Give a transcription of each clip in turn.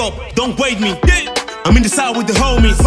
up, don't wait me. I'm in the side with the homies.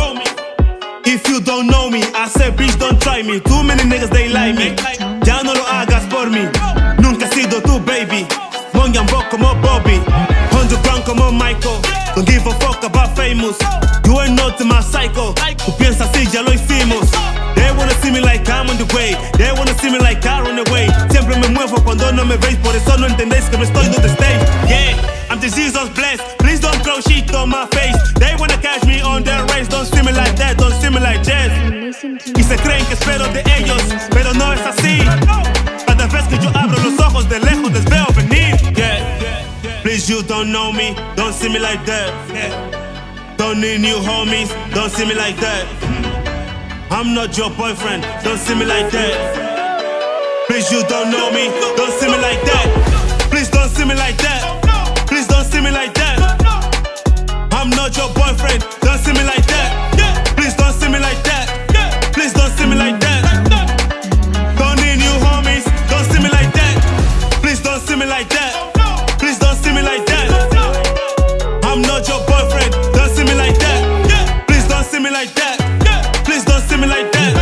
If you don't know me, I said bitch don't try me. Too many niggas they like me. Ya no lo hagas por mí. Nunca he sido tu baby. Mon young buck como Bobby. 100 grand como Michael. Don't give a fuck about famous. You ain't not my psycho. Tú piensas así, ya lo hicimos. They wanna see me like I'm on the way. They wanna see me like I run away. Siempre me muevo cuando no me veis. Por eso no entendéis que no estoy donde estéis. Yeah, I'm the Jesus blessed. Please don't throw shit on my face. They wanna catch me on their race. Don't see me like that, don't see me like jazz. Y se creen que espero de ellos, pero no es así. Cada vez que yo abro los ojos de lejos les veo venir. Yeah, please you don't know me, don't see me like that. Don't need new homies, don't see me like that. I'm not your boyfriend, don't see me like that. Please you don't know me, don't see me like that. Please don't see me like that. Please don't see me like that. I'm not your boyfriend, don't see me like that. Please don't see me like that. Please don't see me like that. Don't need new homies, don't see me like that. Please don't see me like that. Please don't see me like that. I'm not your boyfriend, don't see me like that. Please don't see me like that. Please don't see me like that.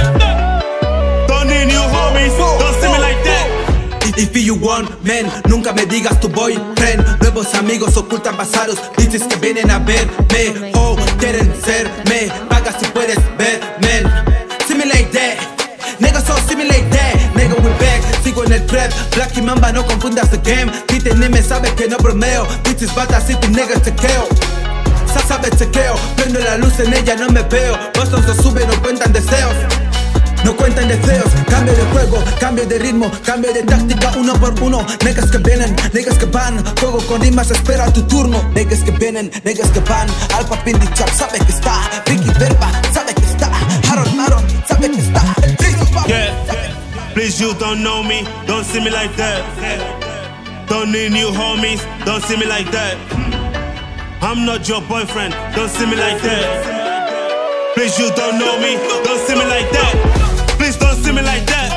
Don't need new homies, don't see me like that. If you want, man, nunca me digas tu boyfriend. Nuevos amigos ocultan pasados, dices que vienen a verme o quieren serme. Paga si puedes ver, man. See me like that, nigga, so see me like that. Nigga, we back, sigo en el trap. Black y Mamba, no confundas the game. Tite ni me sabe que no bromeo. Bitches bata, city niggas chequeo. Sabe chequeo, prendo la luz en ella, no me veo. Boston se sube, no cuentan deseos. No cuentan deseos, cambio de juego, cambio de ritmo, cambio de táctica uno por uno. Niggas que vienen, niggas que van, juego con rimas, espera tu turno. Niggas que vienen, niggas que van, Alpha Pindi Chap sabe que está, Ricky Verba sabe que está, Harold sabe que está. Yeah, please you don't know me, don't see me like that. Don't need new homies, don't see me like that. I'm not your boyfriend, don't see me like that. Please you don't know me, don't see me like that. Please don't see me like that.